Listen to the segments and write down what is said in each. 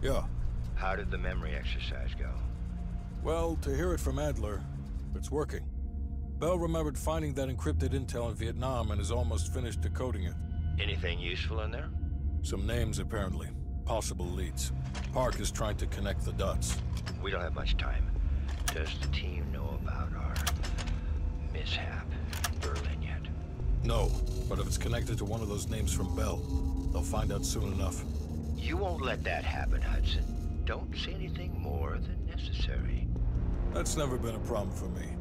Yeah. How did the memory exercise go? Well, to hear it from Adler, it's working. Bell remembered finding that encrypted intel in Vietnam and is almost finished decoding it. Anything useful in there? Some names, apparently. Possible leads. Park is trying to connect the dots. We don't have much time. Does the team know about our mishap in Berlin yet? No, but if it's connected to one of those names from Bell, they'll find out soon enough. You won't let that happen, Hudson. Don't say anything more than necessary. That's never been a problem for me.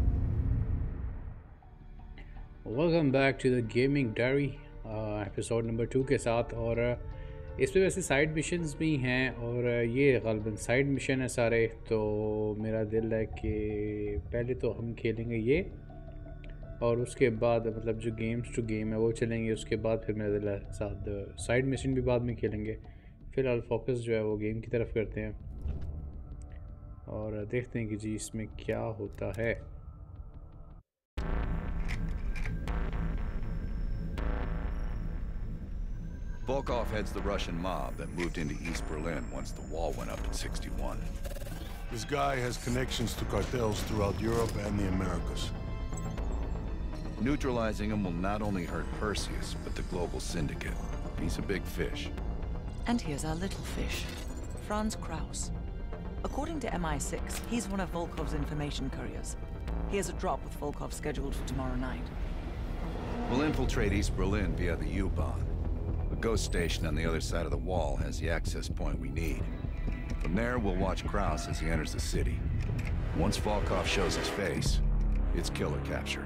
Welcome back to the Gaming Diary, episode number 2 के साथ। और इस पे वैसे side missions भी हैं और ये ग़ालिबन साइड मिशन है सारे। तो मेरा दिल है कि पहले तो हम खेलेंगे ये और उसके बाद मतलब जो गेम्स टू गेम है वो चलेंगे। उसके बाद फिर मेरा दिल है साथ साइड मिशन भी बाद में खेलेंगे। फ़िलहाल फोकस जो है वो गेम की तरफ करते हैं और देखते हैं कि जी इसमें क्या होता है। Volkov heads the Russian mob that moved into East Berlin once the wall went up in '61. This guy has connections to cartels throughout Europe and the Americas. Neutralizing him will not only hurt Perseus, but the global syndicate. He's a big fish. And here's our little fish, Franz Kraus. According to MI6, he's one of Volkov's information couriers. He has a drop with Volkov scheduled for tomorrow night. We'll infiltrate East Berlin via the U-Bahn. The ghost station on the other side of the wall has the access point we need. From there, we'll watch Kraus as he enters the city. Once Volkov shows his face, it's killer capture.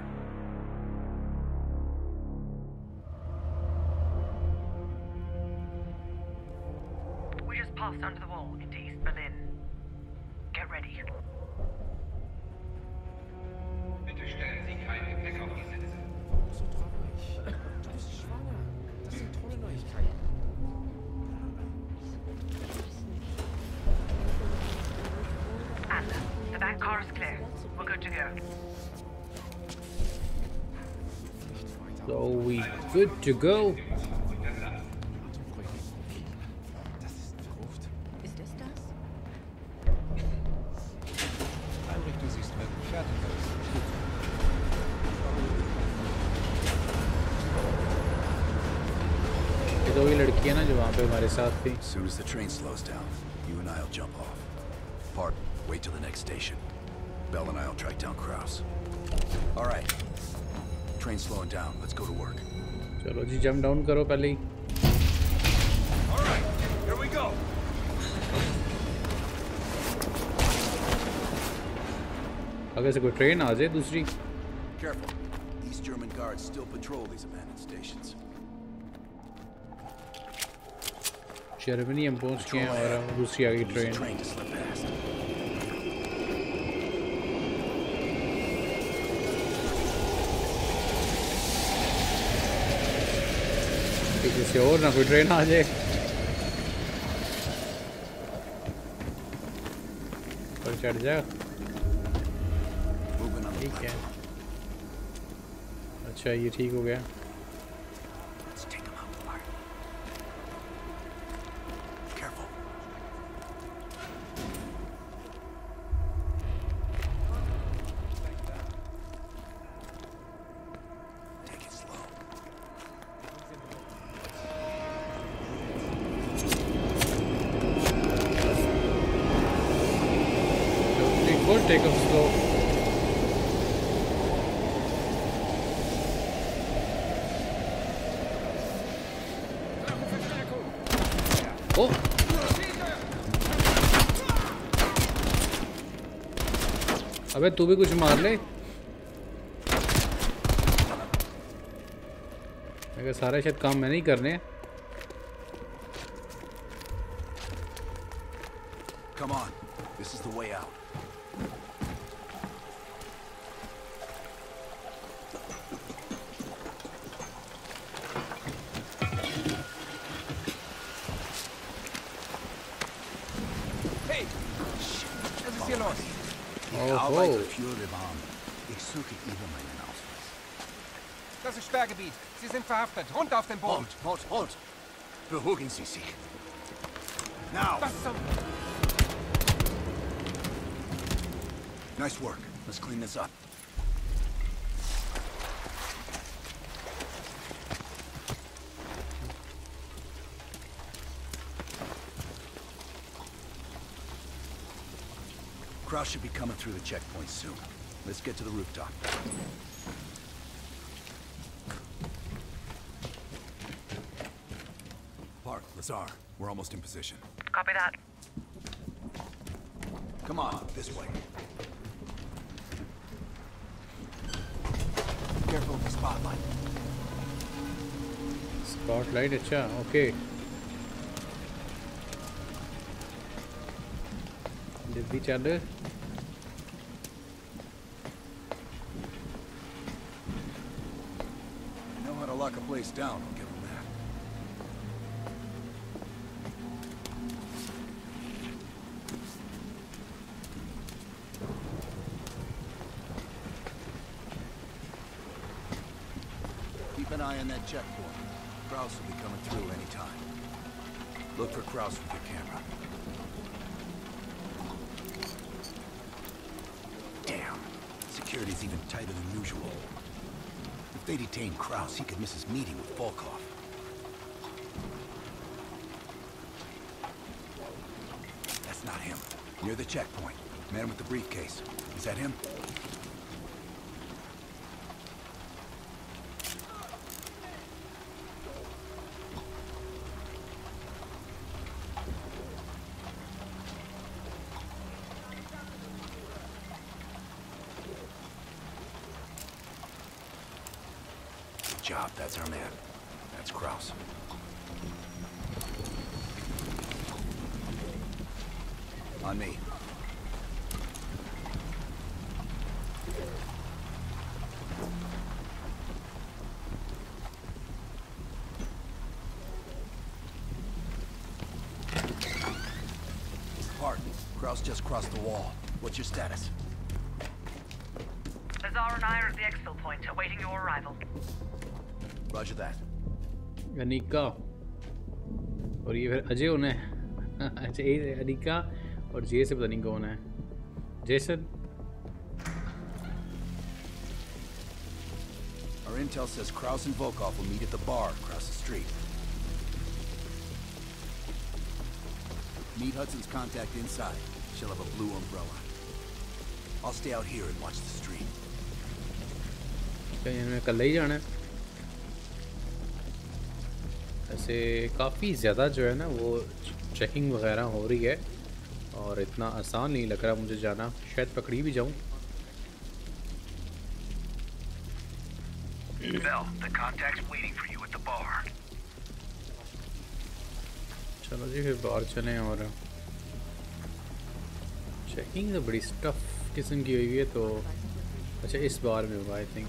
We just passed under the wall into East Berlin. Get ready. Bitte stellen Sie kein Gepäck auf die Sitze. So traurig. Du bist schwanger. Das sind tolle Neuigkeiten. Anna, the back car is clear. We're good to go. So we good to go. Das ist verruft. Ist es das? Heinrich, du siehst wirklich fertig aus. ये तो वही लड़की है ना जो वहाँ पे हमारे साथ थी। As soon as the train slows down, you and I'll jump off. Park, wait till the next station. Bell and I'll track down Kraus. All right. Train's slowing down. Let's go to work. चलो जी jump down करो पहले ही। All right, here we go. आगे से कोई train आ जाए दूसरी। Careful. These German guards still patrol these abandoned stations. Germany हम पहुँच गए हैं और दूसरी आ गई train. Train to slip past. पीछे से और ना कोई ट्रेन आ जाए। पर चढ़ जा। Moving on the ठीक है। platform. अच्छा ये ठीक हो गया। Let's take them out apart. Careful. Take it slow. It will take off slow. Oh! अबे तू भी कुछ मार ले। अगर सारे शायद काम मैं नहीं करने। Come on. This is the way out. Hey! Shit, was ist hier los? Oh, Arbeiter oh. für den Arm. Ich suche über meinen Ausweis. Das ist Sperrgebiet. Sie sind verhaftet. Runter auf den Boden. Halt! Beruhigen Sie sich. Now! Das ist so... Nice work. Let's clean this up. Kraus should be coming through the checkpoint soon. Let's get to the rooftop. Park, Lazar, we're almost in position. Copy that. Come on, this way. Careful of the spotlight. Spotlight, अच्छा, okay. डिब्बी चालू. Know how to lock a place down, I'll give him that. Keep an eye on that checkpoint. Kraus will be coming through any time. Look for Kraus with your camera. Damn. Security's even tighter than usual. If they detain Kraus, he could miss his meeting with Volkov. That's not him. Near the checkpoint. Man with the briefcase. Is that him? Good job. That's our man. That's Kraus. On me. Park. Kraus just crossed the wall. What's your status? Lazar and I are at the exfil point, awaiting your arrival. Roger that. Anika और ये फिर अजय होना है. अच्छा ये अनिका और जे से पता नहीं कौन है. Jason. Our intel says Kraus and Volkov will meet at the bar across the street. Meet Hudson's contact inside. She'll have a blue umbrella. I'll stay out here and watch the street. कहीं हमें कल ही जाना है. ऐसे काफ़ी ज़्यादा जो है ना वो चेकिंग वगैरह हो रही है और इतना आसान नहीं लग रहा मुझे जाना. शायद पकड़ी भी जाऊँ. Bell, the contact's waiting for you at the bar. चलो जी फिर बाहर चलें. और चेकिंग तो बड़ी स्टफ किस्म की हुई है. तो अच्छा इस बार में होगा आई थिंक.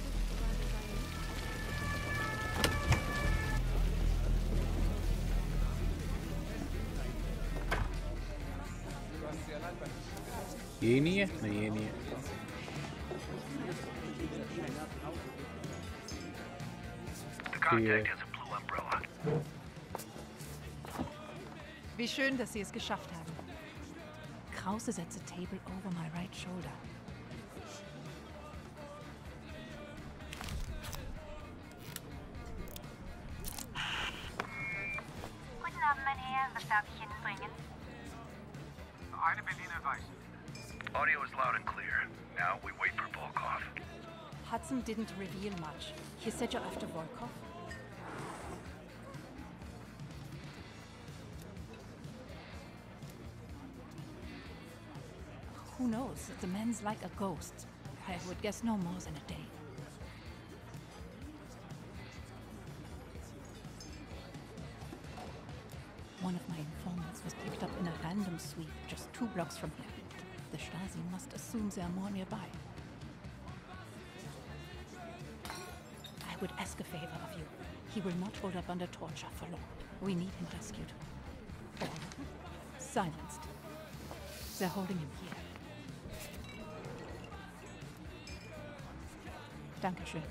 ये नहीं है. नहीं ये नहीं है. The contact has a blue umbrella. Wie schön, dass Sie es geschafft haben. Krause sets a table over my right shoulder. Guten Abend, mein Herr. Was darf ich Ihnen bringen? Eine Berliner Weiße. Audio is loud and clear. Now we wait for Volkov. Hudson didn't reveal much. He said you're after Volkov? Who knows? The man's like a ghost. I would guess no more than a day. One of my informants was picked up in a random sweep just 2 blocks from here. The Stasi must assume there are more nearby. I would ask a favor of you. He will not hold up under torture for long. We need him rescued. Or silenced. They're holding him here. Dankeschön.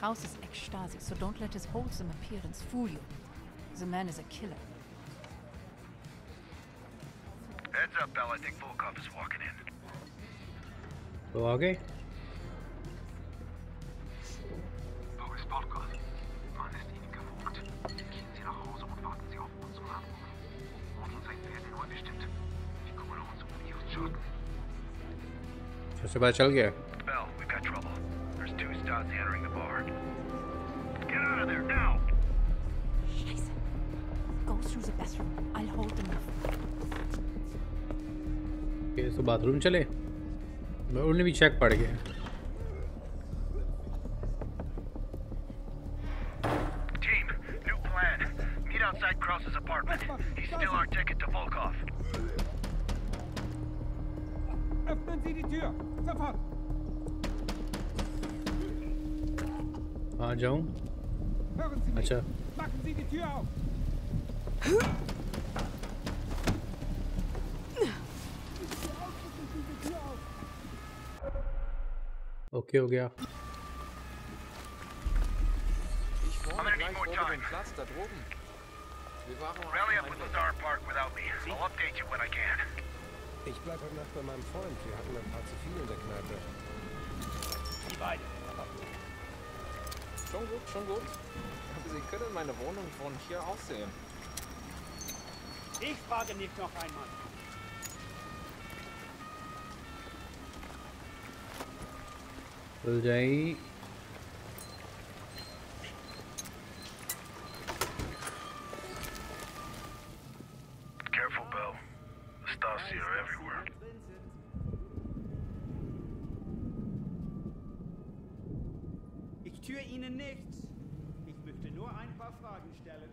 Kraus is ex-Stasi, so don't let his wholesome appearance fool you. The man is a killer. Heads up, Bell. I think Volkov is walking in. तो आगे Wo ist Volkov? Man ist Ihnen gewohnt. Gehen Sie nach Hause und warten Sie auf unseren Anruf. Unser 14 Uhr bestimmt. Wir kümmern uns Ihren Schaden. सबसे पता चल गया Bell, we've got trouble. There's 2 Stasi entering the bar. Get out of there now! Scheiße. Go through the bathroom. I'll hold them off. कि इसको bathroom चले उन्हें भी check पड़ गया Team, new plan. Meet outside Kraus's apartment. He's still our ticket to Volkov. Öffnen Sie die Tür! Sofort! आ जाऊं Hören Sie mich! अच्छा Machen Sie die Tür auf! Okay हो गया Ich wohne gleich oben den Platz da droben. Wir waren Rally up at Lazar Park without me. I'll update you when I can. Ich bleib heute Nacht bei meinem Freund. Wir hatten ein paar zu viel in der Kneipe. Die beiden. Schon gut, schon gut. Aber Sie können meine Wohnung von hier aus sehen. Ich frage nicht noch einmal. खुल जाए Careful, Bell. The Stasi are everywhere. Ich tue Ihnen nichts. Ich möchte nur ein paar Fragen stellen.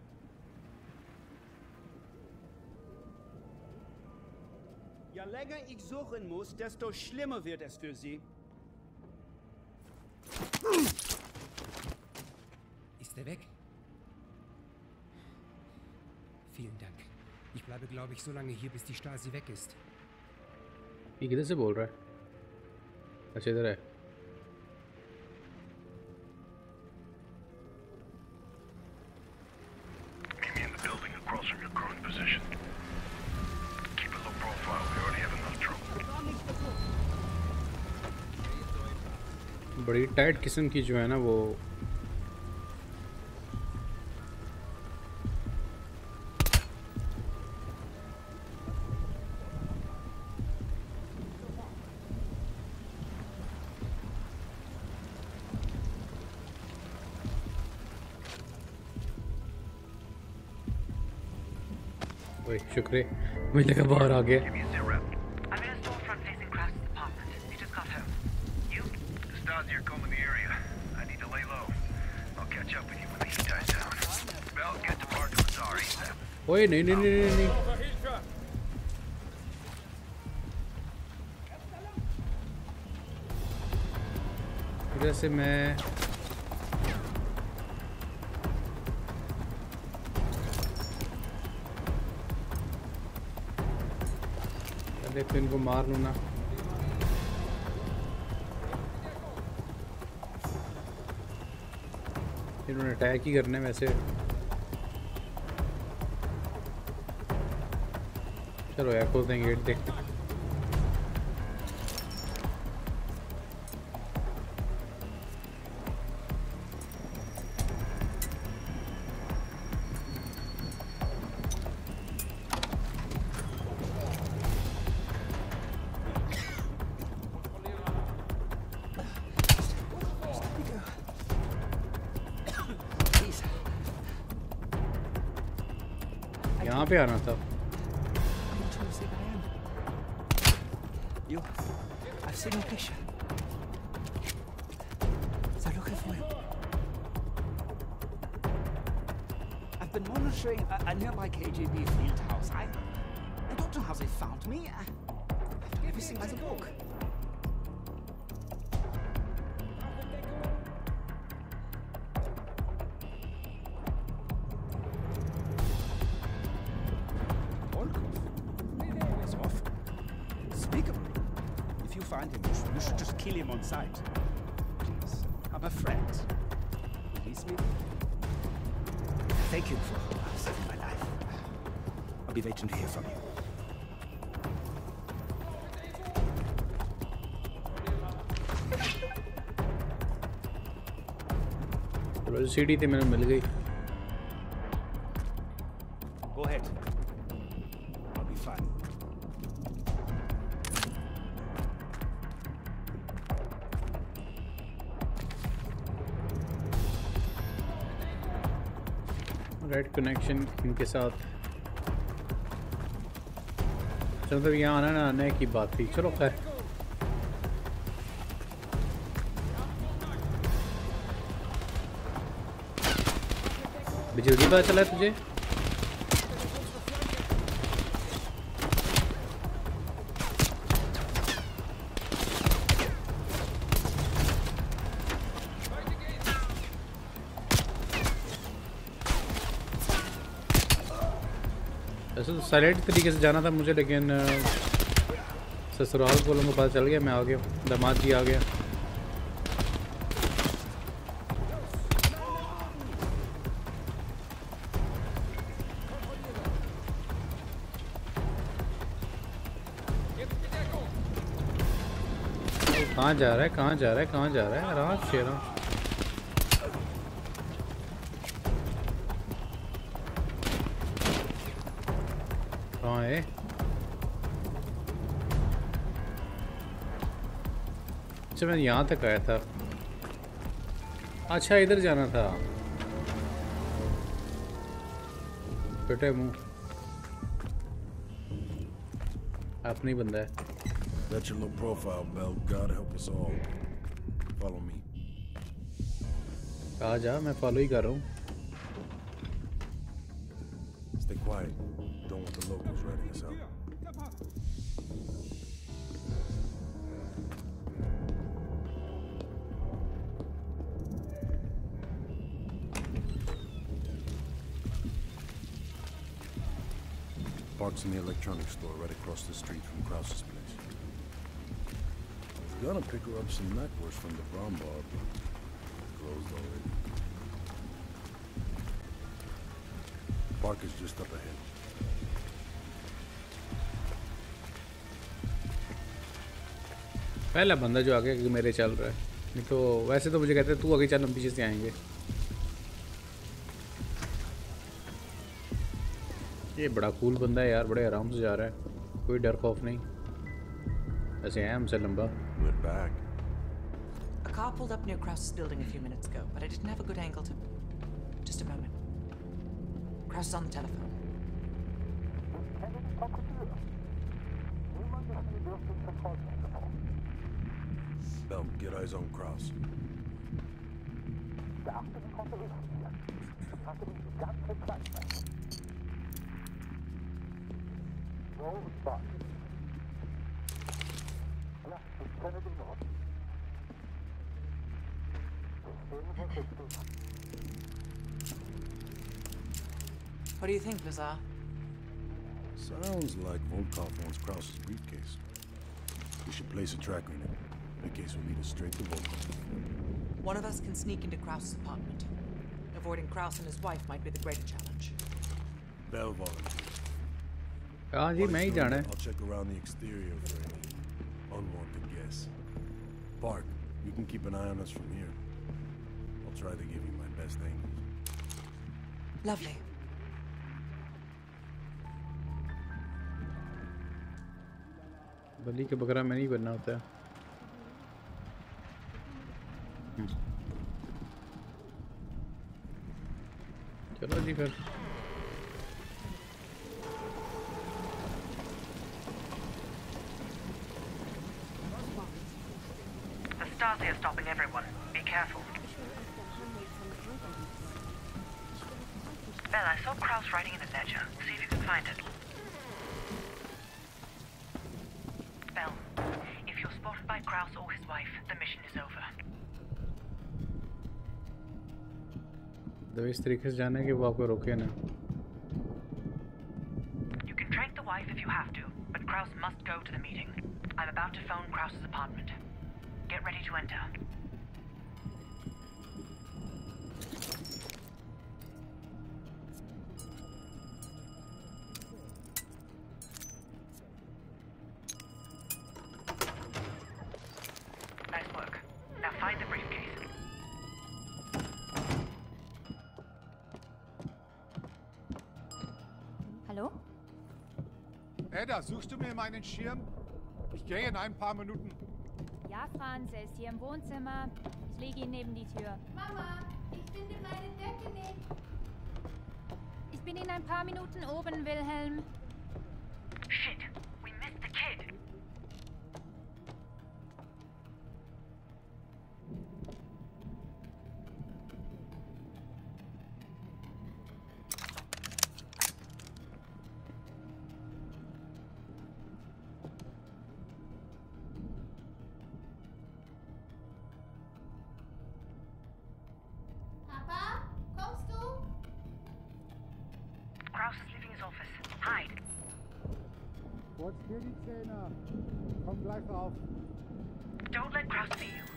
Je länger ich suchen muss, desto schlimmer wird es für Sie. Ist er weg? Vielen Dank. Ich bleibe, glaube ich, so lange hier, bis die Stasi weg ist. ये किधर से बोल रहा है अच्छा इधर है Meet me in the building across from your current position. Keep a low profile. We already have enough trouble. बड़ी टाइट किस्म की जो है ना वो ओए शुक्र मुझे लगा बाहर आ गया I'm in a storefront facing Kraus's apartment. We just got home. You? The Stasi are combing the area. I need to lay low. I'll catch up with you when the heat dies down. Bell, get to Park Lazar ASAP. ओए नहीं नहीं नहीं नहीं नहीं इधर से मैं पहले तो इनको मार लूँ ना इन्होंने अटैक ही करना है वैसे चलो यार खोलते हैं गेट देखते हैं यहाँ पे आना था You, I've seen a picture. They're looking for him. I've been monitoring a nearby KGB field house. I don't know how they found me. I have to get everything by the book. Find him. You should just kill him on sight. Please. I'm a friend. Release me? Thank you for saving my life. I'll be waiting to hear from you. CD थी मैंने मिल गई. Go ahead. I'll be fine. Right connection इनके साथ. चलो तो यहाँ आना ना आने की बात थी. चलो खैर. जल्दी पता चला तुझे? ऐसे तो साइलेंट तरीके से जाना था मुझे, लेकिन ससुराल वालों को पता चल गया. मैं आ गया, दामाद जी आ गया. कहाँ जा रहा है, कहाँ जा रहा है, कहाँ जा रहा है? आराम से आराम. कहाँ है? अच्छा मैं यहाँ तक आया था. अच्छा इधर जाना था. बेटे मुँह अपनी बंदा है. That's your low profile, Bell. God help us all. Follow me. आ जा, मैं फॉलो ही कर रहा हूँ. Stay quiet. Don't want the locals ratting us out. Park's in the electronics store right across the street from Krause's place. Gonna pick her up some necklace from the brown bar, but closed already. Park is just up ahead. पहला बंदा जो आगे मेरे चल रहा है. नहीं तो वैसे तो मुझे कहते हैं तू आगे चल, हम पीछे से आएंगे. ये बड़ा कूल बंदा है यार, बड़े आराम से जा रहा है, कोई डर खौफ नहीं. ऐसे है हमसे लंबा. We're back. A car pulled up near Krause's building a few minutes ago, but I didn't have a good angle to... Just a moment. Kraus is on the telephone. Bell, get eyes on Kraus. What do you think, Lazar? Sounds like Volkov wants Kraus's briefcase. We should place a tracker in it. In case we lead us straight to Volkov. One of us can sneak into Kraus's apartment. Avoiding Kraus and his wife might be the greater challenge. Bell volunteers. हाँ जी मैं ही जाना है. I'll check around the exterior for any unwanted guests. Park, you can keep an eye on us from here. I'll try to give you my best angles. Lovely. बलि के बकरा में नहीं बनना होता है. चलो जी फिर. The Stasi are stopping everyone. Be careful. Bell, I saw Kraus writing in a ledger. See if you can find it. Bell, if you're spotted by Kraus or his wife, the mission is over. तो इस तरीके से जाना है कि वो आपको रोके ना. You can track the wife if you have to, but Kraus must go to the meeting. I'm about to phone Kraus's apartment. Get ready to enter. Hedda, suchst du mir meinen Schirm? Ich gehe in ein paar Minuten. Ja, Franz, er ist hier im Wohnzimmer. Ich lege ihn neben die Tür. Mama, ich finde meine Decke nicht. Ich bin in ein paar Minuten oben, Wilhelm. Shit, we missed the kid. Papa, kommst du? Kraus is leaving his office. Hide. Putz dir die Zähne. Komm gleich rauf. Don't let Kraus see you.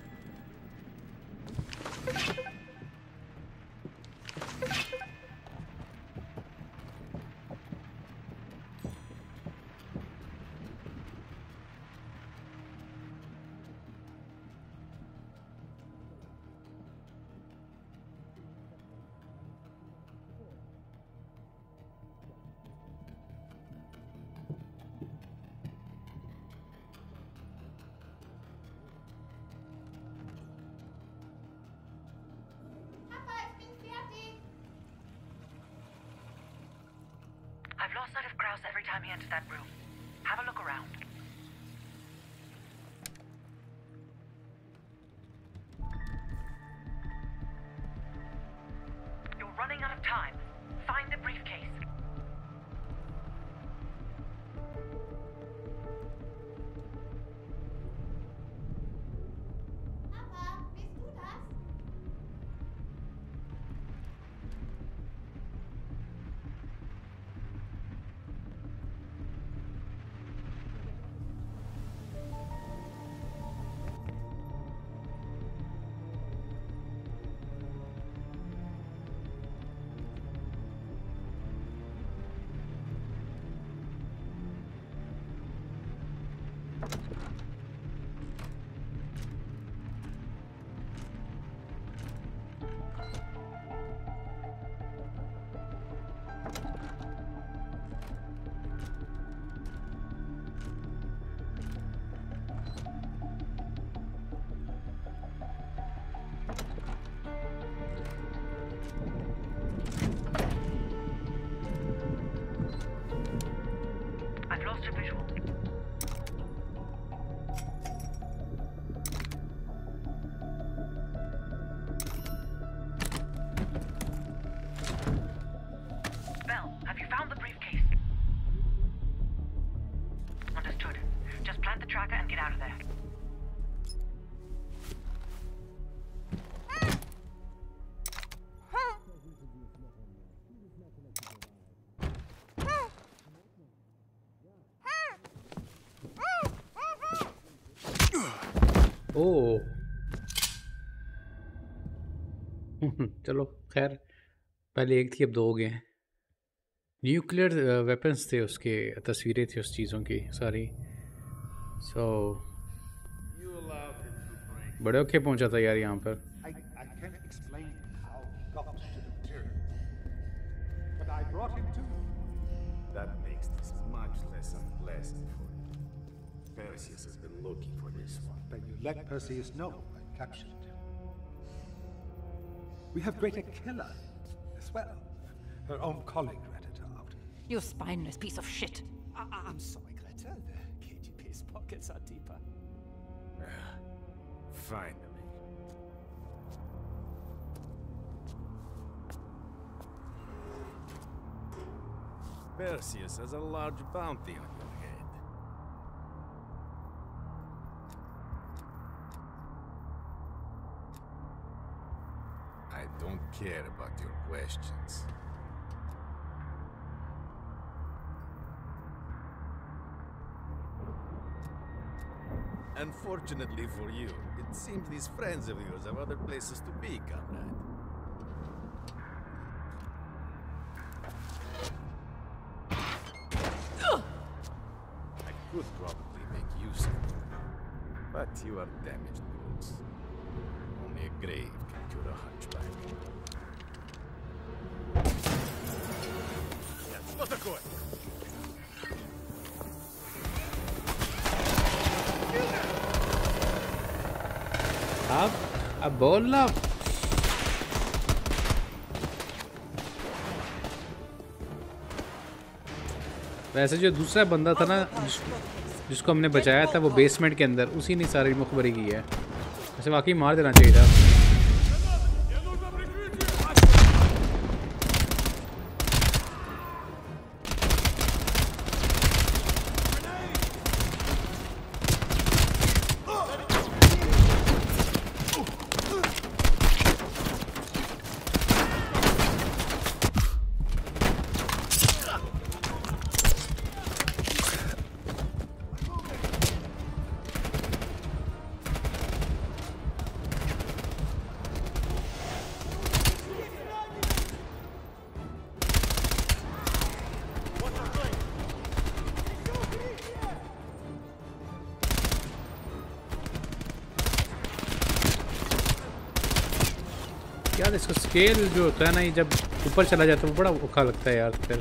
Papa, ich bin fertig. I've lost sight of Kraus every time he enters that room. Have a look around. You're running out of time. Find the briefcase. Papa, bist du das? I've lost a visual. Bell, have you found the briefcase? Understood. Just plant the tracker and get out of there. ओह चलो खैर पहले एक थी अब दो हो गए हैं न्यूक्लियर वेपन्स थे उसके तस्वीरें थी उस चीज़ों की सारी सो बड़े औखे पहुंचा था यार यहाँ पर I can't explain how he got to the turret. But I brought him to. That makes this much less unpleasant for you. Perseus has been looking for this one. Then you let Perseus know I captured him. We have Greater Killer as well. Her own colleague ratted her out. You spineless piece of shit. I'm sorry, Greta. The KGB's pockets are deeper. Finally. Perseus has a large bounty on your head. I don't care about your questions. Unfortunately for you, it seems these friends of yours have other places to be, comrade. I could probably make use of you, but you are damaged goods. Only a grave can cure a hunchback. Что такое? اب بولنا. ویسے جو دوسرا بندہ تھا نا جس کو ہم نے بچایا تھا وہ بیسمنٹ کے اندر, اسی نے ساری مخبری کی ہے. ویسے واقعی مار دینا چاہیے تھا. یار اس کا اسکیل جو ہوتا ہے نا یہ جب اوپر چلا جاتا ہے وہ بڑا اوکھا لگتا ہے یار. پھر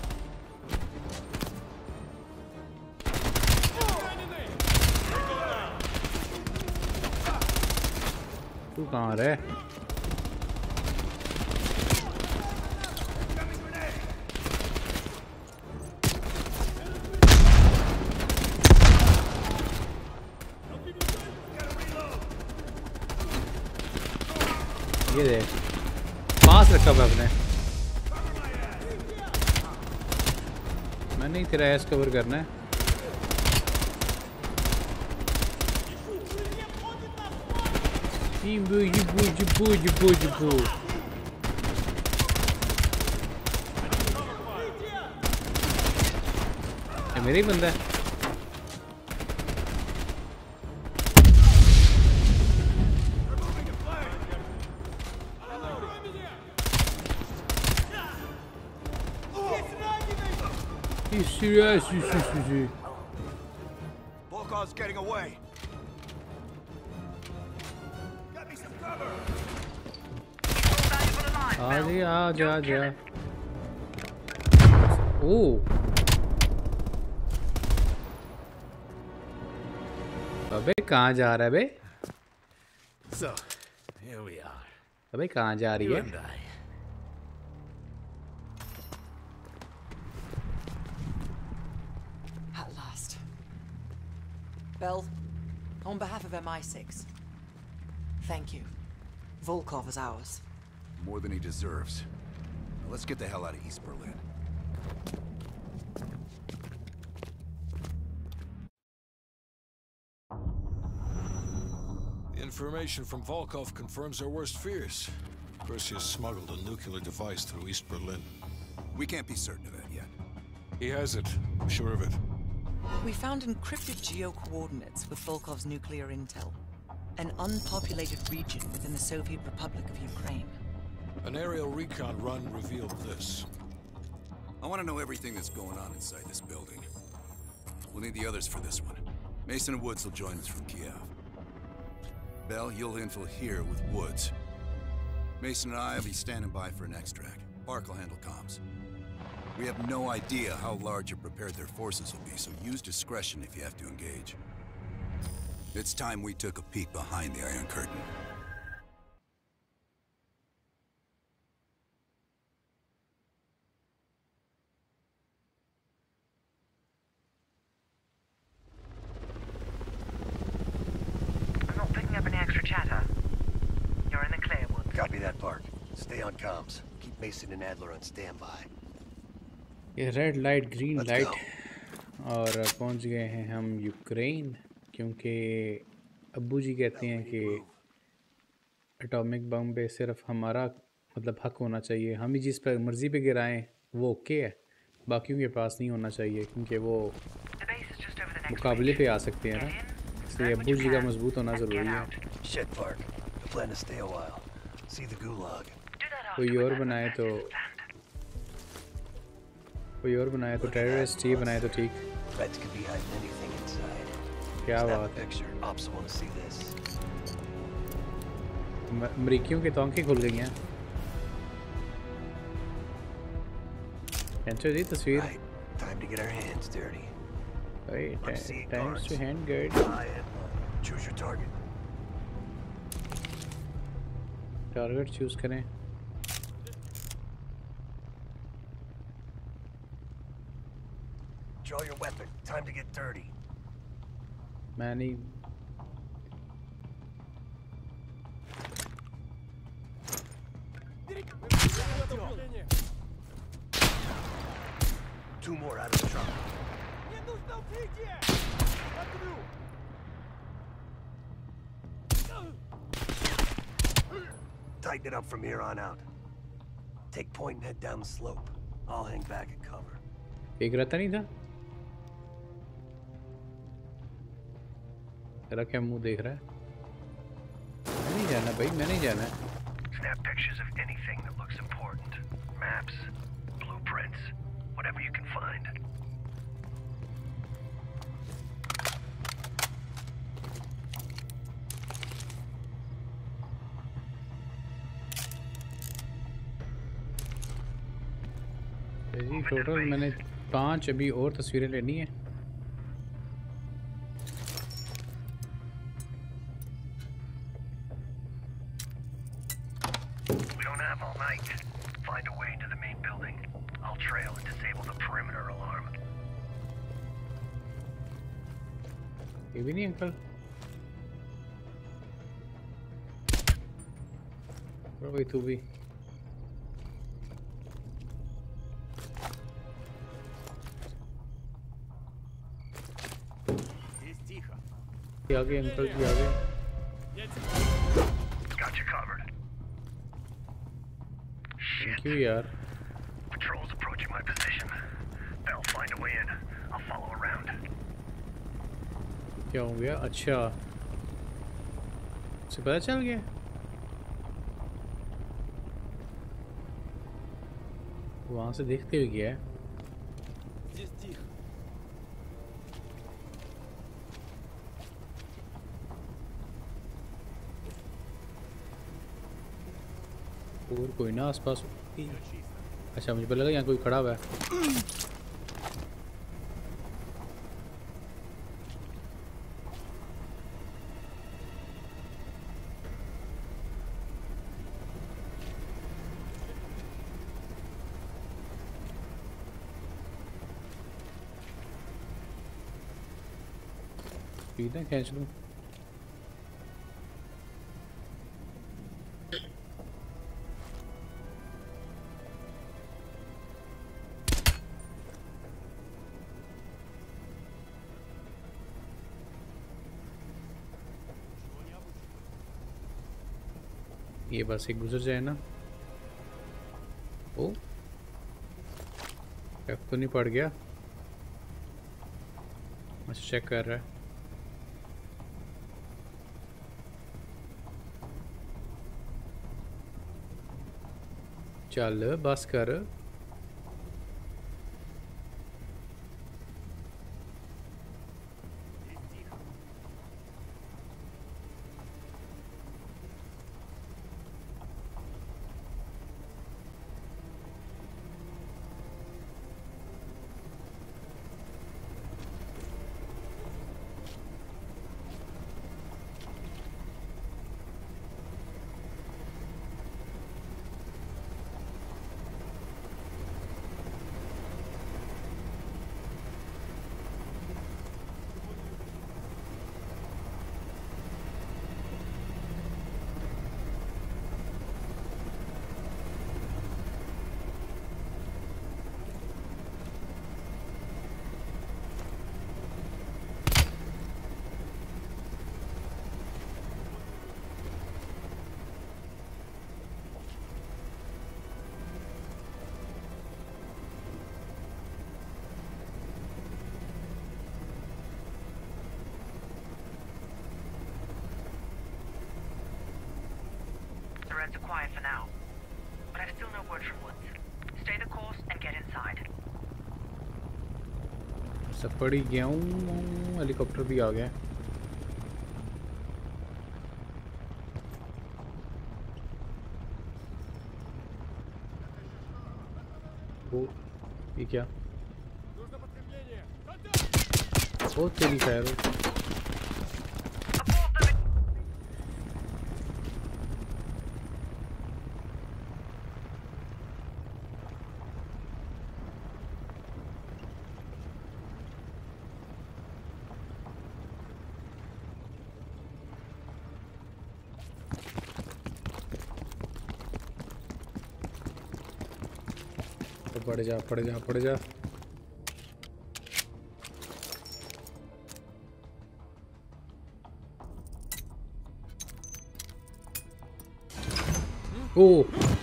تو کہاں رہے؟ یہ دیکھ پاس رکھا ہوا اپنے. میں نہیں تیرا ایس کور کرنا ہے. یہ میرا ہی بندہ ہے. Volkov's getting away. Get me some cover. آجا. اوہ ابے کہاں جا رہا ہے بے؟ So, here we are. ابے کہاں جا رہی ہے؟ Bell, on behalf of MI6, thank you. Volkov is ours. More than he deserves. Now let's get the hell out of East Berlin. The information from Volkov confirms our worst fears. Perseus smuggled a nuclear device through East Berlin. We can't be certain of that yet. He has it. I'm sure of it. We found encrypted geo-coordinates with Volkov's nuclear intel. An unpopulated region within the Soviet Republic of Ukraine. An aerial recon run revealed this. I want to know everything that's going on inside this building. We'll need the others for this one. Mason and Woods will join us from Kiev. Bell, you'll infill here with Woods. Mason and I will be standing by for an extract. Park will handle comms. We have no idea how large or prepared their forces will be, so use discretion if you have to engage. It's time we took a peek behind the Iron Curtain. I'm not picking up any extra chatter. You're in the clear, Woods. Copy that, Park. Stay on comms. Keep Mason and Adler on standby. یہ red light green light اور پہنچ گئے ہیں ہم Ukraine کیونکہ ابو جی کہتے ہیں کہ اٹامک بم پہ صرف ہمارا مطلب حق ہونا چاہیے. ہم ہی جس پہ مرضی پہ گرائیں وہ اوکے ہے, باقیوں کے پاس نہیں ہونا چاہیے کیونکہ وہ مقابلے پہ آ سکتے ہیں نا, اس لیے ابو جی کا مضبوط ہونا ضروری ہے. کوئی اور بنائے تو ٹیررسٹ ہی بنائے تو ٹھیک. کیا بات ہے, امریکیوں کے تونکیں کھل گئی ہیں. کینچو جی تصویر ٹائمز ٹو ہینڈ گارڈ. ٹارگٹ چوز کریں. Draw your weapon. Time to get dirty. میں نہیں. Two more out of the truck. Tighten it up from here on out. Take point and head down the slope. I'll hang back and cover. ایک رہتا نہیں تھا. تیرا کیا منہ دیکھ رہا ہے؟ میں نہیں جانا بھائی, میں نہیں جانا. Snap pictures of anything that looks important. Maps, blueprints, whatever you can find. جی ٹوٹل میں نے 5 ابھی اور تصویریں لینی ہیں. We don't have all night. Find a way into the main building. I'll trail and disable the perimeter alarm. یہ بھی نہیں انکل. بھائی تو بھی آگے انکل جی آگے. Got you covered. Thank you یار. Patrol's approaching my position. They'll find a way in. I'll follow around. کیا ہو گیا؟ اچھا اسے پتہ چل گیا. وہاں سے دیکھتے ہوئے گیا ہے. اور کوئی نہ آس پاس. اچھا مجھے پتہ لگا یہاں کوئی کھڑا ہوا ہے. سیدھا کھینچ لوں. یہ بس ایک گزر جائے نا. او ایف تو نہیں پڑ گیا. اچھا چیک کر رہا ہے. چل بس کر. Reds are quiet for now, but I still no word from Woods. Stay the course and get inside. سب پڑی گیا ہوں. ہیلی کاپٹر بھی آ گیا. وہ یہ کیا؟ بہت تیری خیر ہو. पड़ जा ओ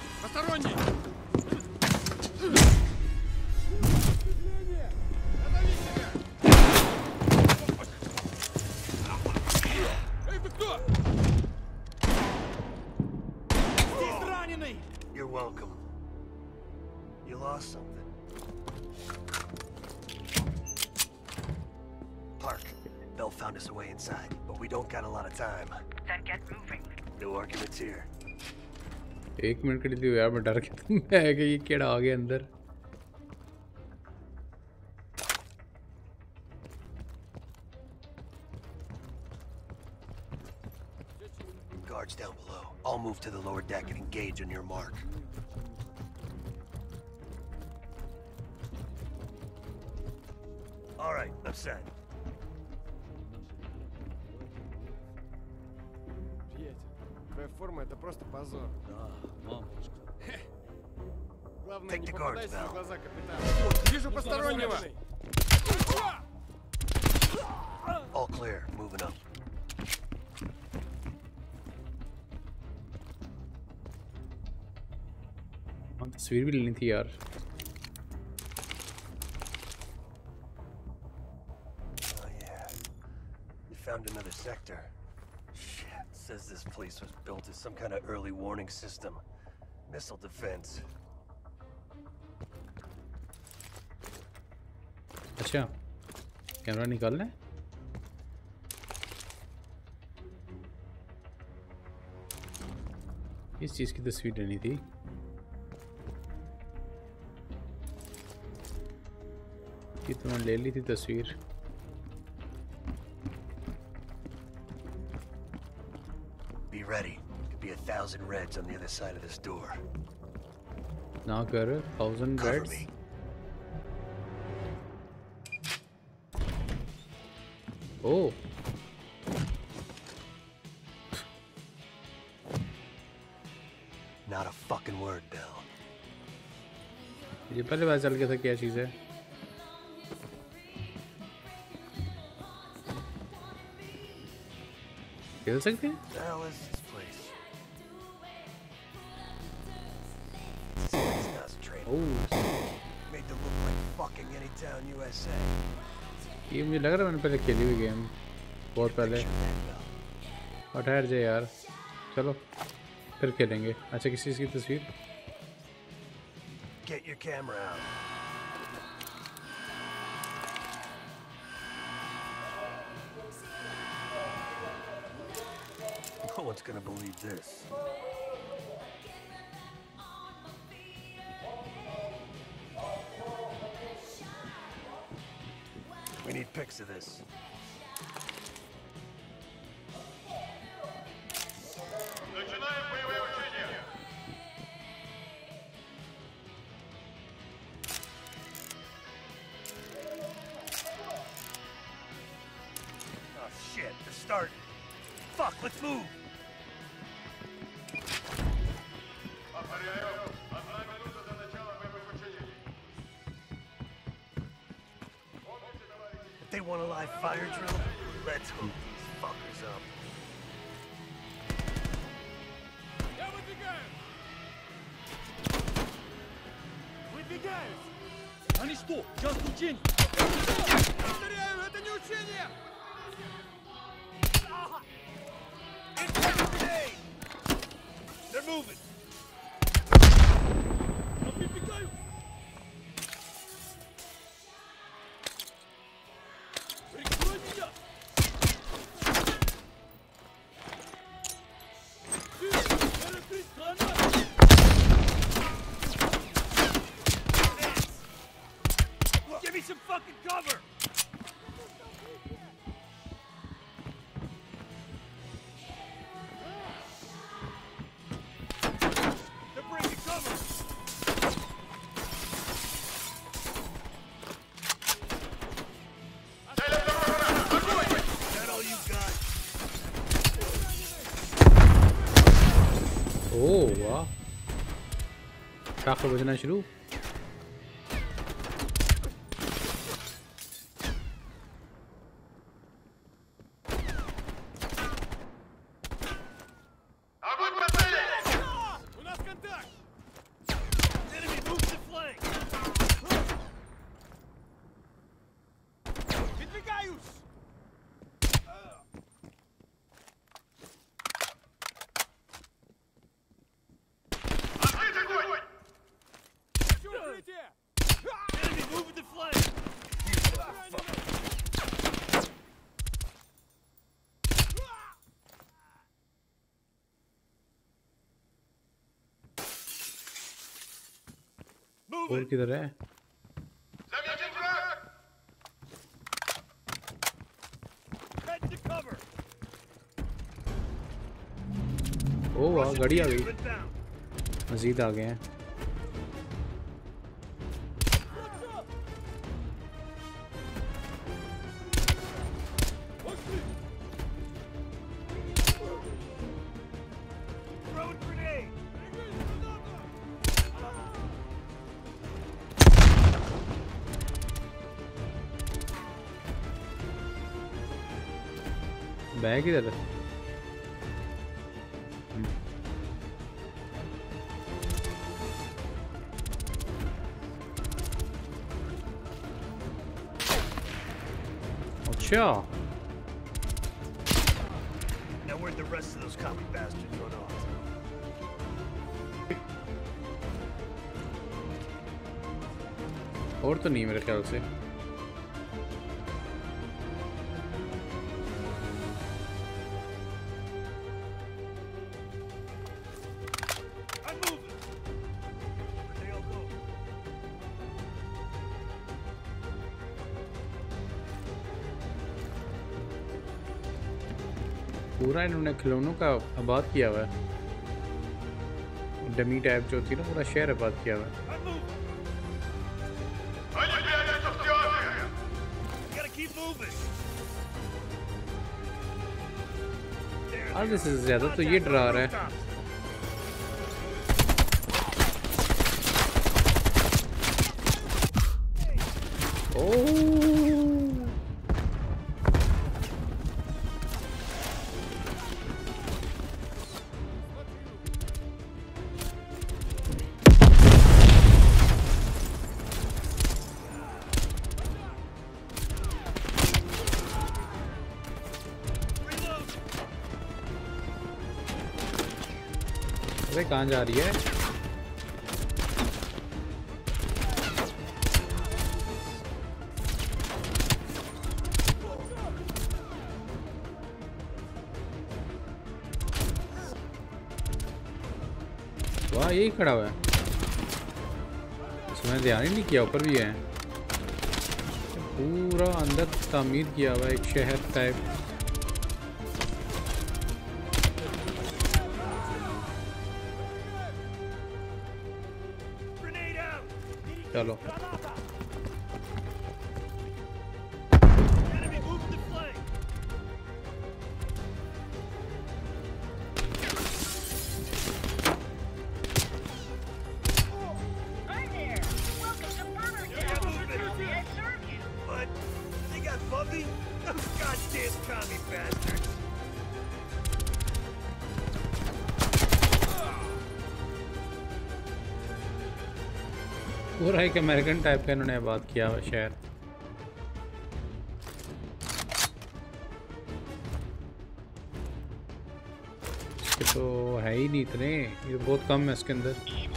You're welcome. You lost something. Park, Bell found us a way inside, but we don't got a lot of time. Then get moving. No arguments here. 1 minute के लिए यार मैं डर के तुम है कि ये कीड़ा आ गया अंदर Guards down below. I'll move to the lower deck and engage on your mark. All right, I'm set. Твоя форма — это просто позор. Да, мамочка. Главное, не попадайся на глаза капитана. Вижу постороннего! All clear. Moving up. तस्वीर भी लेनी थी यार Oh yeah. You found another sector. Shit. Says this place was built as some kind of early warning system. Missile defense. अच्छा camera निकालना है इस चीज़ की तस्वीर लेनी थी ये तो मैंने ले ली थी तस्वीर Be ready. Could be 1,000 Reds on the other side of this door. ना कर 1000 Cover Reds me. Oh. Not a fucking word, Bill. ये पहले पता चल गया था क्या चीज़ है खेल सकते हैं The hell is this place? It's not trained. Made to look like fucking Anytown, USA. ये मुझे लग रहा है मैंने पहले खेली हुई गेम बहुत पहले और ठहर जाए यार चलो फिर खेलेंगे अच्छा किसी चीज़ की तस्वीर Get your camera out. No one's gonna believe this. We need pics of this. Oh shit, they're starting. Fuck, let's move. If they want a live fire drill, let's hook these fuckers up. Выдвигаюсь! Они что, часть учений? Повторяю, это не учение! They're moving! Подвигаю! Прикрой меня! Give me some fucking cover! They're breaking cover! Is that all you got? ओह वाह टाका बजना शुरू اور کدھر ہے او واہ گاڑی آ گئی مزید آ گئے ہیں بیگ ادھر اچھا Now where'd the rest of those commie bastards run off? اور تو نہیں میرے خیال سے پورا انہوں نے کھلونوں کا آباد کیا ہوا ہے ڈمی ٹائپ جو ہوتی ہے نا پورا شہر آباد کیا ہوا ہے آدھے سے زیادہ تو یہ ڈرا رہا ہے کہاں جا رہی ہے واہ یہی کھڑا ہوا ہے اس میں دھیان ہی نہیں کیا اوپر بھی ہے پورا اندر تعمیر کیا ہوا ہے ایک شہر ٹائپ چلو پورا ایک امریکن ٹائپ کا انہوں نے آباد کیا ہوا شہر تو ہے ہی نہیں اتنے یہ بہت کم ہے اس کے اندر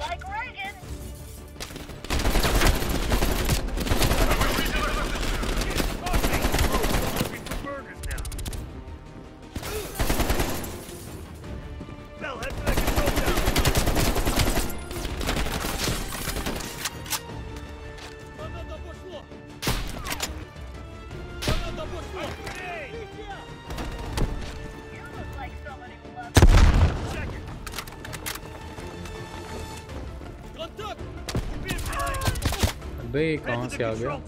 بے کہاں سے آ گیا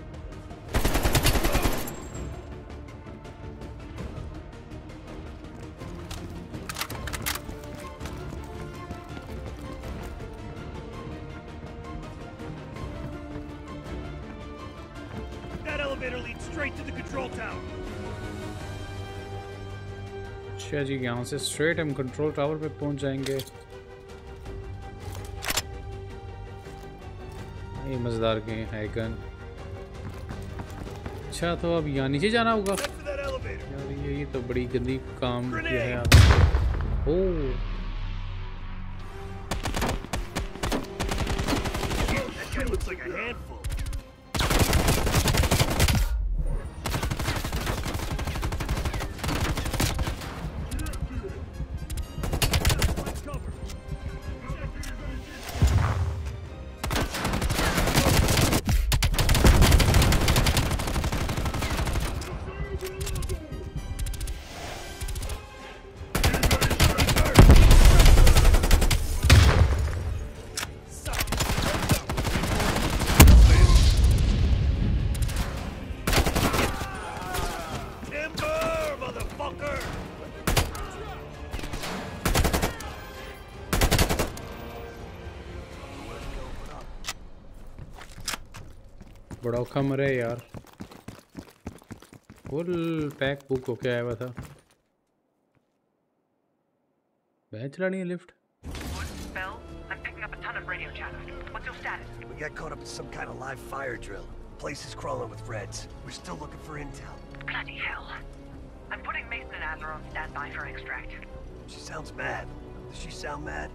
اچھا جی یہاں سے اسٹریٹ ہم کنٹرول ٹاور پہ پہنچ جائیں گے یہ مزیدار گئے ہے گن اچھا تو اب یہاں نیچے جانا ہوگا یار یہ تو بڑی گندی کام کیا ہے آپ اوہ बड़ा औखा मरे यार, फुल पैक बुक होके आया हुआ था। मैं चलानी है lift. Bell, I'm picking up a ton of radio chatter. What's your status? We got caught up in some kind of live fire drill. Place is crawling with Reds. We're still looking for intel. Bloody hell. I'm putting Mason and Adler on standby for extract. She sounds mad. Does she sound mad?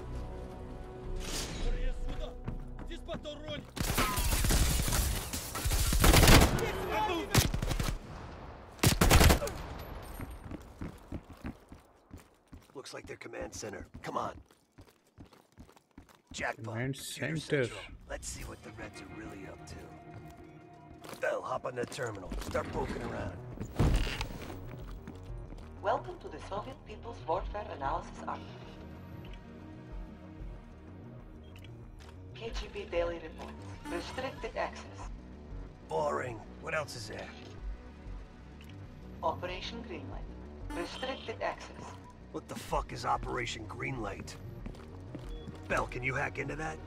Looks like their command center. Come on. Jackpot. Command Shooter center. Central. Let's see what the Reds are really up to. Bell, hop on the terminal. Start poking around. Welcome to the Soviet People's Warfare Analysis Archive. KGB Daily Reports. Restricted access. Boring. What else is there? Operation Greenlight. Restricted access. What the fuck is Operation Greenlight? Bell, can you hack into that?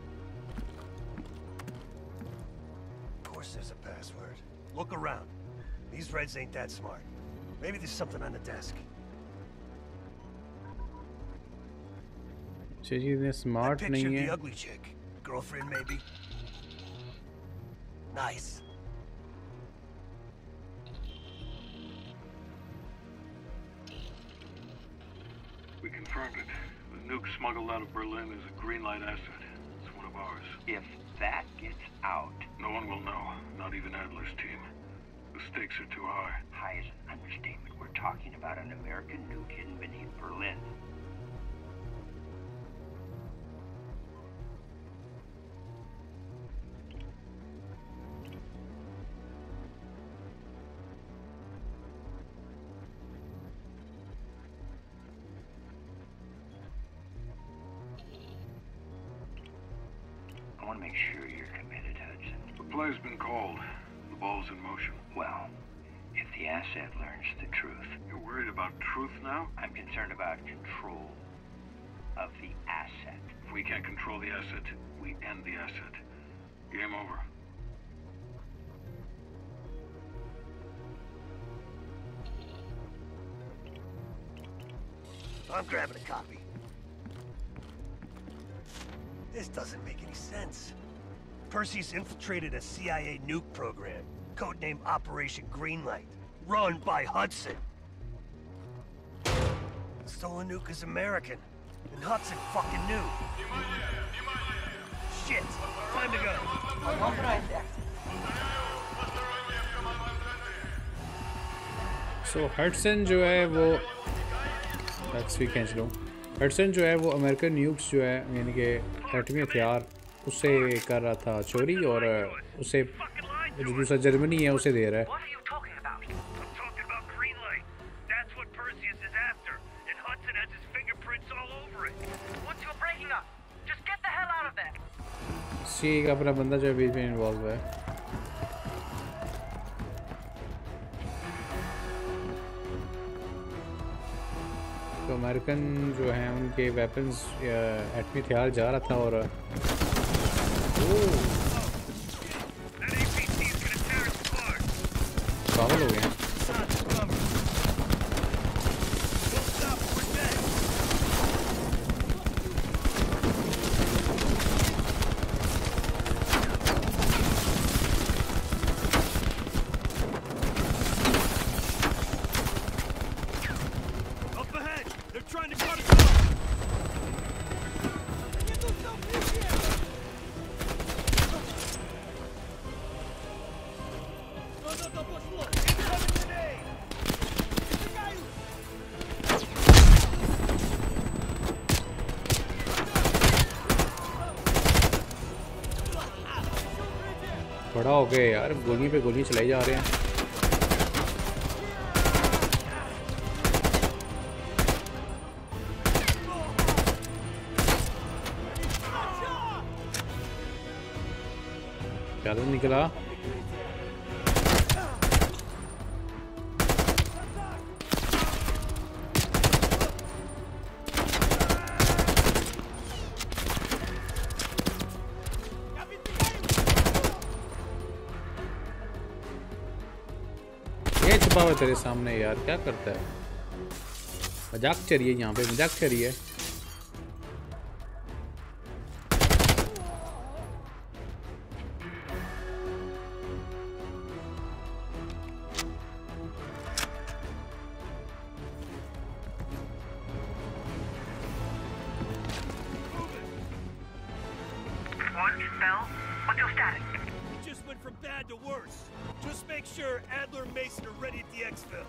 Of course there's a password. Look around. These Reds ain't that smart. Maybe there's something on the desk. चीज़ें smart Picture नहीं of है। the ugly chick. Girlfriend, maybe? Nice. We confirmed it. The nuke smuggled out of Berlin is a Greenlight asset. It's one of ours. If that gets out... No one will know, not even Adler's team. The stakes are too high. High is an understatement. We're talking about an American nuke hidden beneath Berlin. I want to make sure you're committed, Hudson. The play's been called. The ball's in motion. Well, if the asset learns the truth... You're worried about truth now? I'm concerned about control of the asset. If we can't control the asset, we end the asset. Game over. I'm grabbing a copy. This doesn't make any sense. Perseus infiltrated a CIA nuke program, codenamed Operation Greenlight, run by Hudson. The stolen nuke is American, and Hudson fucking knew. Shit! Time to go. Unauthorized access. So Hudson जो है वो tax भी खींच लूँ। Hudson जो है वो American nukes जो है यानी कि एटमी हथियार उससे कर रहा था चोरी और उसे जो दूसरा जर्मनी है उसे दे रहा है। सी का अपना बंदा जो है बीच में इन्वॉल्व है। तो अमेरिकन जो हैं उनके वेपन्स एटमी हथियार जा रहा था और पागल हो गए। बड़ा हो गया यार, गोली पे गोली चलाई जा रहे हैं। क्या निकला? چھپا ہوا تیرے سامنے یار, کیا کرتا ہے؟ مذاق چل رہی ہے یہاں پہ, مذاق چل رہی ہے. Bell, what's your status? It just went from bad to worse. Just make sure Adler and Mason are ready at the exfil.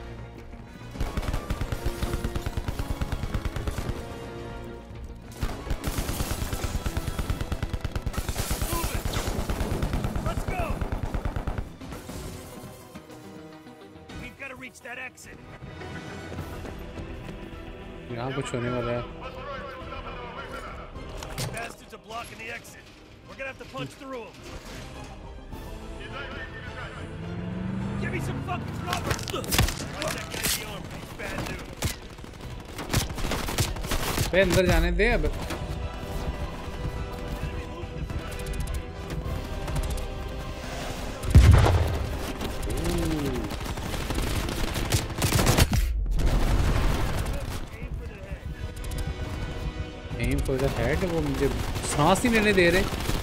Move it! Let's go! We've got to reach that exit. यहाँ कुछ होने वाला है. Bastards are blocking the exit. We're gonna have to punch through them. Give me some fucking cover! Put that guy in the arm, he's bad news. बे अंदर जाने दे अब. Aim for the head, वो मुझे सांस ही लेने दे रहे.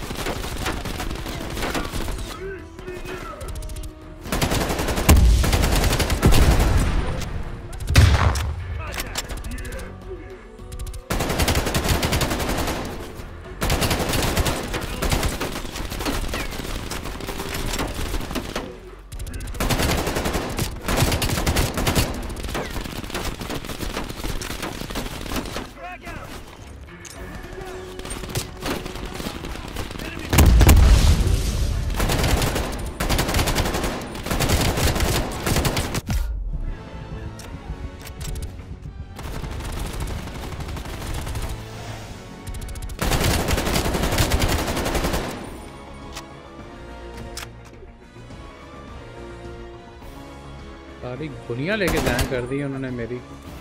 सारी गोलियां लेके जाया कर दी उन्होंने मेरी.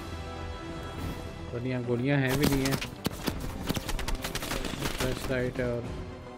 गोलियां हैं भी नहीं है. फ्लैश लाइट है और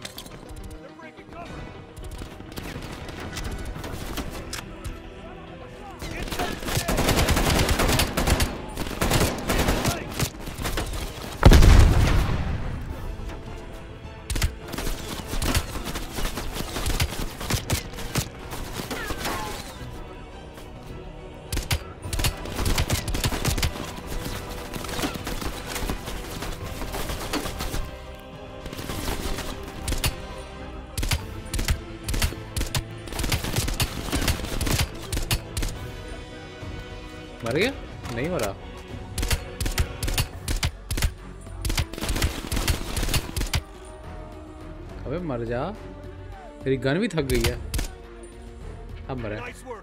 मर गया? नहीं मरा. अबे मर जा, तेरी गन भी थक गई है. अब मरे.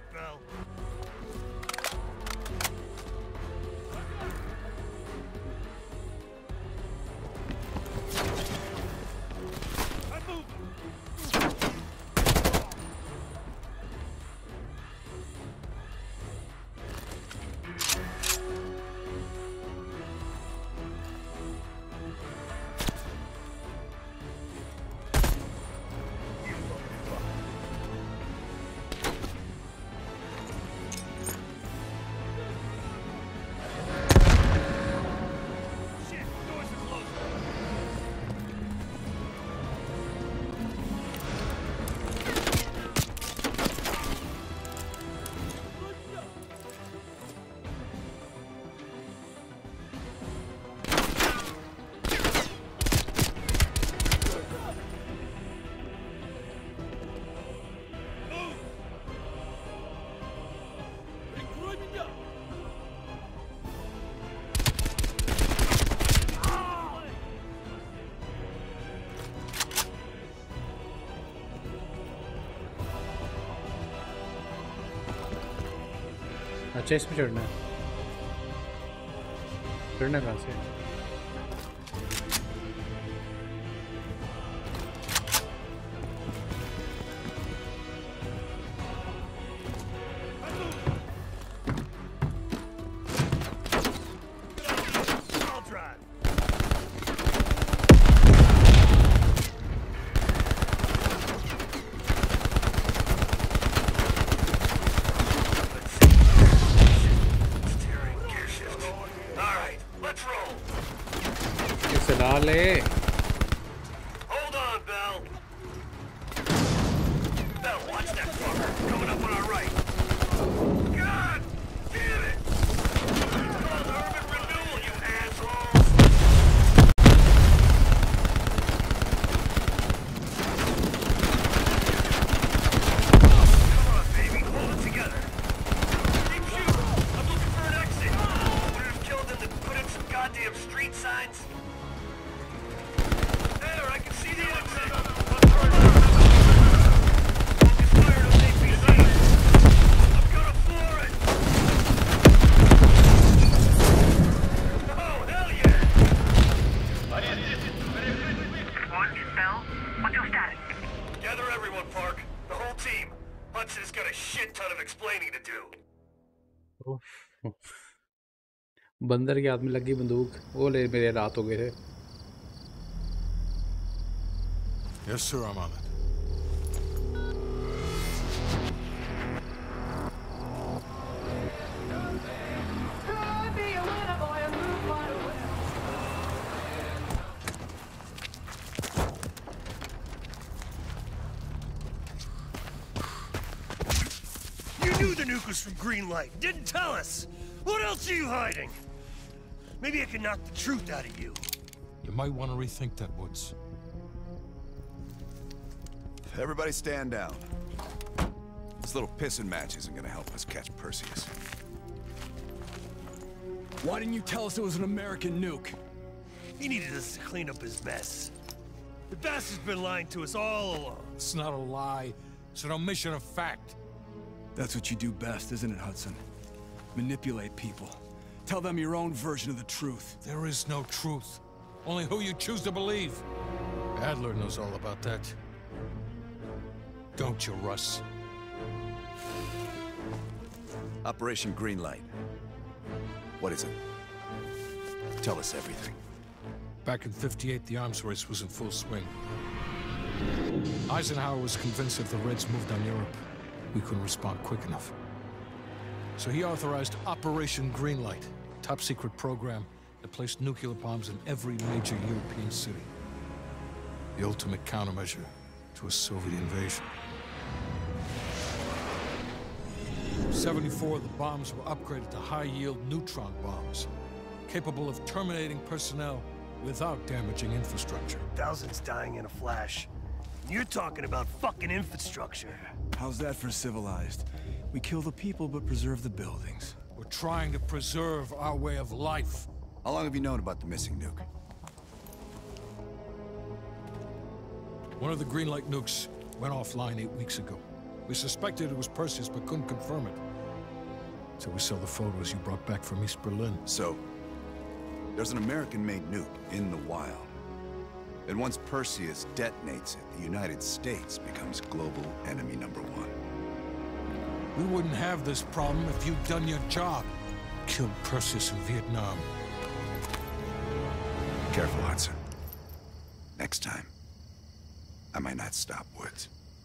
अच्छा इसमें चढ़ना है. चढ़ना कहाँ से? patrol. Hold on, Bell. Bell, watch that fucker. Coming up on our right. God damn it! It's called urban renewal, you assholes! Come on, baby. Hold it together. Keep shooting. I'm looking for an exit. Would it have killed them to put in some goddamn street signs? There, I can see the exit. Focus fire to APC. I'm gonna floor it. Oh, hell yeah! What is Bell? What's your status? Gather everyone, Park. The whole team. Hudson's got a shit ton of explaining to do. बंदर के हाथ में लगी बंदूक वो ले मेरे रात हो गए थे. Yes, sir, I'm on it. You knew the nuke was from Greenlight. Didn't tell us. What else are you hiding? Maybe I can knock the truth out of you. You might want to rethink that, Woods. Everybody stand down. This little pissing match isn't gonna help us catch Perseus. Why didn't you tell us it was an American nuke? He needed us to clean up his mess. The bastard's been lying to us all along. It's not a lie. It's an omission of fact. That's what you do best, isn't it, Hudson? Manipulate people. Tell them your own version of the truth. There is no truth. Only who you choose to believe. Adler knows all about that. Don't you, Russ? Operation Greenlight. What is it? Tell us everything. Back in '58, the arms race was in full swing. Eisenhower was convinced if the Reds moved on Europe, we couldn't respond quick enough. So he authorized Operation Greenlight, a top-secret program that placed nuclear bombs in every major European city. The ultimate countermeasure to a Soviet invasion. 74 of the bombs were upgraded to high-yield neutron bombs, capable of terminating personnel without damaging infrastructure. Thousands dying in a flash. You're talking about fucking infrastructure. How's that for civilized? We kill the people but preserve the buildings. We're trying to preserve our way of life. How long have you known about the missing nuke? One of the Greenlight nukes went offline 8 weeks ago. We suspected it was Perseus, but couldn't confirm it. So we saw the photos you brought back from East Berlin. So, there's an American-made nuke in the wild. And once Perseus detonates it, the United States becomes global enemy #1. We wouldn't have this problem if you'd done your job. Killed Perseus in Vietnam. Careful, Hudson. Next time, I might not stop Woods.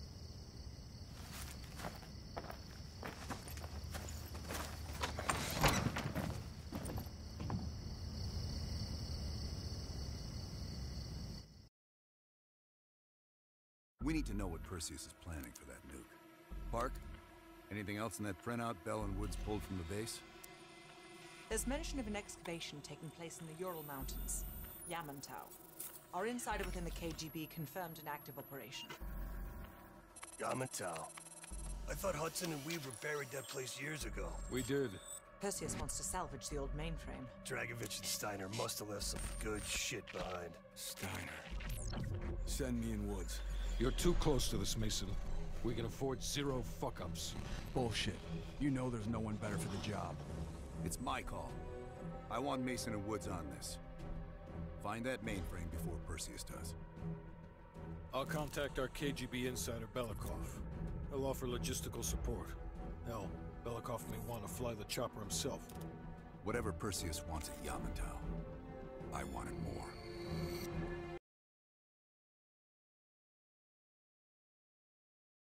We need to know what Perseus is planning for that nuke. Park, anything else in that printout Bell and Woods pulled from the base? There's mention of an excavation taking place in the Ural Mountains, Yamantau. Our insider within the KGB confirmed an active operation. Yamantau. I thought Hudson and Weaver buried that place years ago. We did. Perseus wants to salvage the old mainframe. Dragovich and Steiner must have left some good shit behind. Steiner. Send me in Woods. You're too close to this, Mason. We can afford 0 fuck-ups. Bullshit. You know there's no one better for the job. It's my call. I want Mason and Woods on this. Find that mainframe before Perseus does. I'll contact our KGB insider, Belikov. He'll offer logistical support. Hell, Belikov may want to fly the chopper himself. Whatever Perseus wants at Yamantau,